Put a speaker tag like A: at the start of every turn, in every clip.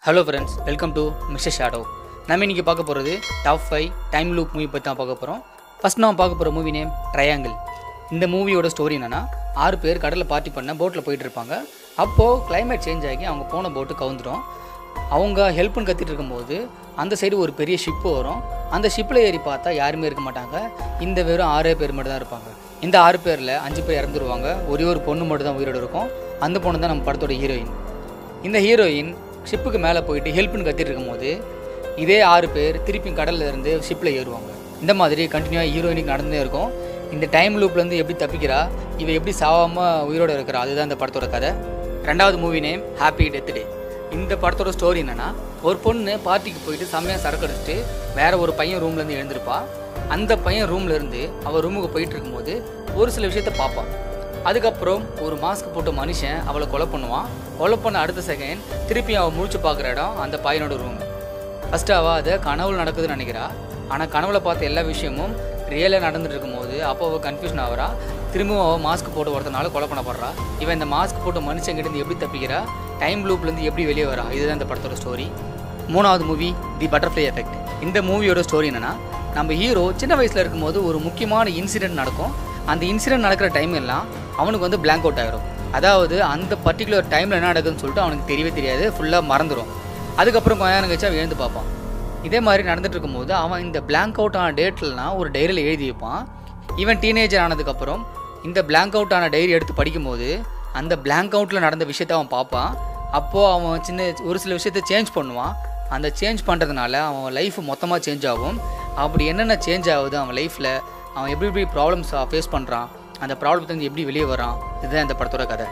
A: Hello friends, welcome to Mr. Shadow. நம்ம இன்னைக்கு பார்க்க போறது டாப் 5 டைம் லூப் மூவி பத்தி தான் பார்க்க போறோம். ஃபர்ஸ்ட் நாம பார்க்க போற மூவி நேம் ட்ரையாங்கிள். இந்த மூவியோட ஸ்டோரி என்னன்னா 6 பேர் கடல்ல பார்ட்டி பண்ண போட்ல போயிட்டு இருப்பாங்க. அப்போ climate சேஞ்ச் ஆகி அவங்க போன போட் கவுந்துரும். அவங்க ஹெல்ப்னு கத்திட்டு இருக்கும்போது அந்த சைடு ஒரு பெரிய ஷிப் வரும். அந்த ஷிப்ல ஏறி பார்த்தா யாருமே இருக்க மாட்டாங்க. இந்த வெறும் 6 பேர் மட்டும் தான் இருப்பாங்க. இந்த 6 பேர்ல 5 பேர் இறந்துருவாங்க. ஒரே ஒரு பொண்ணு மட்டும் தான் உயிரோட இருக்கும். அந்த பொண்ணு தான் நம்ம படத்தோட ஹீரோயின். இந்த ஹீரோயின் ஷிப்புக்கு மேலே போயிட்டு ஹெல்ப்னு கத்திட்டு இருக்கும்போது இதே 6 பேர் திருப்பி கடலில் இருந்து ஷிப்பில் ஏறுவாங்க. இந்த மாதிரி கண்டினியூவாக ஹீரோயினுக்கு நடந்தே இருக்கும். இந்த டைம் லூப்லேருந்து எப்படி தப்பிக்கிறா, இவ எப்படி சாவாமல் உயிரோடு இருக்கிறா, அதுதான் இந்த படத்தோட கதை. ரெண்டாவது movie name Happy Death Day. இந்த படத்தோட ஸ்டோரி என்னென்னா, ஒரு பொண்ணு பார்ட்டிக்கு போயிட்டு செம்மையாக சரக்கு அடிச்சுட்டு வேற ஒரு பையன் ரூம்லேருந்து எழுந்திருப்பா. அந்த பையன் ரூம்லேருந்து அவள் ரூமுக்கு போயிட்டு இருக்கும்போது ஒரு சில விஷயத்த பார்ப்பான். அதுக்கப்புறம் ஒரு மாஸ்க் போட்ட மனுஷன் அவளை கொலை பண்ணுவான். கொலை பண்ண அடுத்த செகண்ட் திருப்பி அவள் முழிச்சு பார்க்குற இடம் அந்த பையனோட ரூம். ஃபஸ்ட்டு அவள் அதை கனவுல நடக்குதுன்னு நினைக்கிறா. ஆனால் கனவுல பார்த்த எல்லா விஷயமும் ரியலாக நடந்துட்டு இருக்கும்போது அப்போ அவள் கன்ஃபியூஷன் ஆகிறா. திரும்பவும் அவள் மாஸ்க் போட்டு ஒருத்தனால கொலை பண்ணப்படுறா. இவன் இந்த மாஸ்க் போட்ட மனுஷங்கிட்ட எப்படி தப்பிக்கிறா, டைம் லூப்லேருந்து எப்படி வெளியே வரா, இதுதான் இந்த படத்தோட ஸ்டோரி. மூணாவது மூவி தி பட்டர்ஃப்ளை எஃபெக்ட். இந்த மூவியோட ஸ்டோரி என்னென்னா, நம்ம ஹீரோ சின்ன வயசில் இருக்கும்போது ஒரு முக்கியமான இன்சிடென்ட் நடக்கும். அந்த இன்சிடென்ட் நடக்கிற டைம் எல்லாம் அவனுக்கு வந்து பிளாங்க் அவுட் ஆகிரும். அதாவது அந்த பர்டிகுலர் டைமில் என்ன நடக்குதுன்னு சொல்லிட்டு அவனுக்கு தெரியவே தெரியாது, ஃபுல்லாக மறந்துடும். அதுக்கப்புறம் கொஞ்ச நேரம் கழிச்சு அவன் எழுந்து பார்ப்பான். இதே மாதிரி நடந்துட்டு இருக்கும்போது அவன் இந்த பிளாங்க் அவுட் ஆன டேட்லாம் ஒரு டைரியில் எழுதி வைப்பான். இவன் டீனேஜர் ஆனதுக்கப்புறம் இந்த பிளாங்க் அவுட் ஆன டைரி எடுத்து படிக்கும்போது அந்த பிளாங்க் அவுட்டில் நடந்த விஷயத்த அவன் பார்ப்பான். அப்போது அவன் ஒரு சில விஷயத்த சேஞ்ச் பண்ணுவான். அந்த சேஞ்ச் பண்ணுறதுனால அவன் லைஃப் மொத்தமாக சேஞ்ச் ஆகும். அப்படி என்னென்ன சேஞ்ச் ஆகுது அவன் லைஃப்பில், அவன் எப்படி எப்படி ப்ராப்ளம்ஸை ஃபேஸ் பண்ணுறான், அந்த ப்ராப்ளத்துலேருந்து எப்படி வெளியே வரான், இதுதான் இந்த படத்தோட கதை.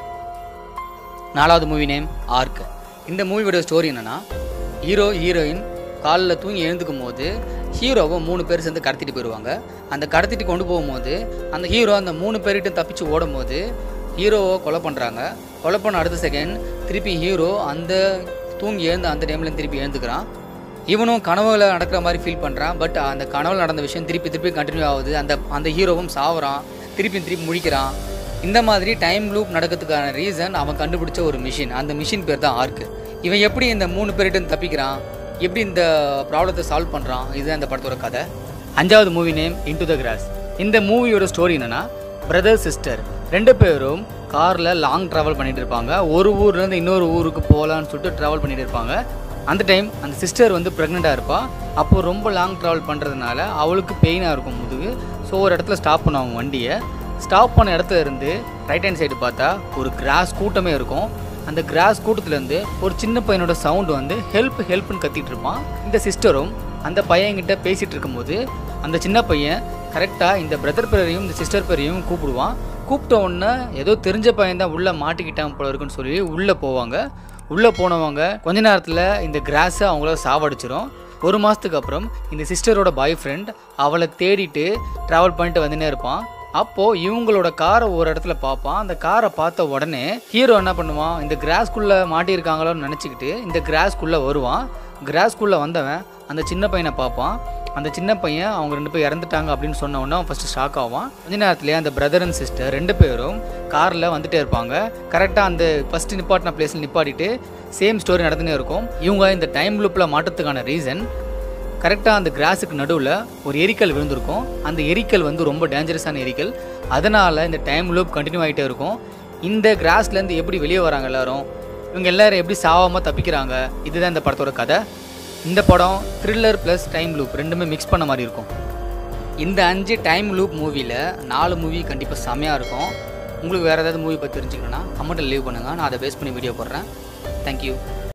A: நாலாவது மூவி நேம் ஆர்க். இந்த மூவியோட ஸ்டோரி என்னென்னா, ஹீரோயின் காலில் தூங்கி எழுந்துக்கும் போது ஹீரோவை 3 பேர் சேர்ந்து கடத்திட்டு போயிடுவாங்க. அந்த கடத்திட்டு கொண்டு போகும்போது அந்த ஹீரோ அந்த 3 பேர்கிட்ட தப்பிச்சு ஓடும் போது ஹீரோவை கொலை பண்ணுறாங்க. கொலை பண்ண அடுத்த செகண்ட் திருப்பி ஹீரோ அந்த தூங்கி எழுந்து அந்த டைமில் திருப்பி எழுந்துக்கிறான். இவனும் கனவுல நடக்கிற மாதிரி ஃபீல் பண்ணுறான். பட் அந்த கனவுல நடந்த விஷயம் திருப்பி கண்டினியூ ஆகுது. அந்த ஹீரோவும் சாவுறான், திருப்பி முழிக்கிறான். இந்த மாதிரி டைம் லூப் நடக்கிறதுக்கான ரீசன் அவன் கண்டுபிடிச்ச ஒரு மிஷின். அந்த மிஷின் பேர் தான் ஆர்க். இவன் எப்படி இந்த 3 பேர்கிட்ட தப்பிக்கிறான், எப்படி இந்த ப்ராப்ளத்தை சால்வ் பண்ணுறான், இதுதான் இந்த படத்தோட கதை. அஞ்சாவது movie name Into the Grass. இந்த மூவியோட ஸ்டோரி என்னென்னா, பிரதர் சிஸ்டர் 2 பேரும் காரில் லாங் ட்ராவல் பண்ணிட்டு இருப்பாங்க. ஒரு ஊர்லேருந்து இன்னொரு ஊருக்கு போகலான்னு சொல்லிட்டு ட்ராவல் பண்ணிட்டு இருப்பாங்க. அந்த டைம் அந்த சிஸ்டர் வந்து ப்ரெக்னெண்ட்டாக இருப்பாள். அப்போது ரொம்ப லாங் ட்ராவல் பண்ணுறதுனால அவளுக்கு பெயினாக இருக்கும் முதுகு. ஸோ ஒரு இடத்துல ஸ்டாப் பண்ணுவாங்க வண்டியை. ஸ்டாப் பண்ண இடத்துல இருந்து ரைட் ஹேண்ட் சைடு பார்த்தா ஒரு கிராஸ் கூட்டமே இருக்கும். அந்த கிராஸ் கூட்டத்துலேருந்து ஒரு சின்ன பையனோட சவுண்டு வந்து ஹெல்ப்னு கத்திட்டு இருப்பான். இந்த சிஸ்டரும் அந்த பையன்கிட்ட பேசிகிட்டு இருக்கும்போது அந்த சின்ன பையன் கரெக்டாக இந்த பிரதர் பேரையும் இந்த சிஸ்டர் பேரையும் கூப்பிடுவான். கூப்பிட்ட உடனே ஏதோ தெரிஞ்ச பையன் தான் உள்ளே மாட்டிக்கிட்டான் போல இருக்குன்னு சொல்லி உள்ளே போவாங்க. உள்ளே போனவங்க கொஞ்ச நேரத்தில் இந்த கிராஸை அவங்கள சாவடிச்சிடும். 1 மாதத்துக்கு அப்புறம் இந்த சிஸ்டரோட பாய் ஃப்ரெண்ட் அவளை தேடிட்டு ட்ராவல் பண்ணிட்டு வந்துனே இருப்பான். அப்போது இவங்களோட காரை ஒரு இடத்துல பார்ப்பான். அந்த காரை பார்த்த உடனே ஹீரோ என்ன பண்ணுவான், இந்த கிராஸ்குள்ளே மாட்டியிருக்காங்களோன்னு நினச்சிக்கிட்டு இந்த கிராஸ்குள்ளே வருவான். கிராஸ்குள்ளே வந்தவன் அந்த சின்ன பையனை பார்ப்பான். அந்த சின்ன பையன் அவங்க 2 பேர் இறந்துட்டாங்க அப்படின்னு சொன்ன உடனே அவன் ஃபஸ்ட்டு ஷாக் ஆவான். கொஞ்ச நேரத்துலேயே அந்த பிரதர் அண்ட் சிஸ்டர் 2 பேரும் காரில் வந்துகிட்டே இருப்பாங்க. கரெக்டாக அந்த ஃபஸ்ட்டு நிப்பாட்டின பிளேஸில் நிப்பாட்டிட்டு சேம் ஸ்டோரி நடந்துனே இருக்கும். இவங்க இந்த டைம் லூப்பில் மாட்டத்துக்கான ரீசன், கரெக்டாக அந்த கிராஸுக்கு நடுவில் ஒரு எரிக்கல் விழுந்திருக்கும். அந்த எரிக்கல் வந்து ரொம்ப டேஞ்சரஸான எரிக்கல். அதனால் இந்த டைம் லூப் கண்டினியூ ஆகிட்டே இருக்கும். இந்த கிராஸ்லேருந்து எப்படி வெளியே வராங்க எல்லோரும், இவங்க எல்லோரும் எப்படி சாவாமல் தப்பிக்கிறாங்க, இதுதான் இந்த படத்தோட கதை. இந்த படம் த்ரில்லர் ப்ளஸ் டைம் லூப் ரெண்டுமே மிக்ஸ் பண்ண மாதிரி இருக்கும். இந்த 5 டைம் லூப் மூவியில் 4 மூவி கண்டிப்பாக செமையாக இருக்கும். உங்களுக்கு வேறு ஏதாவது மூவி பற்றி தெரிஞ்சுக்கணுன்னா கமெண்ட்டில் லீவ் பண்ணுங்கள். நான் அதை பேஸ் பண்ணி வீடியோ போடுறேன். தேங்க்யூ.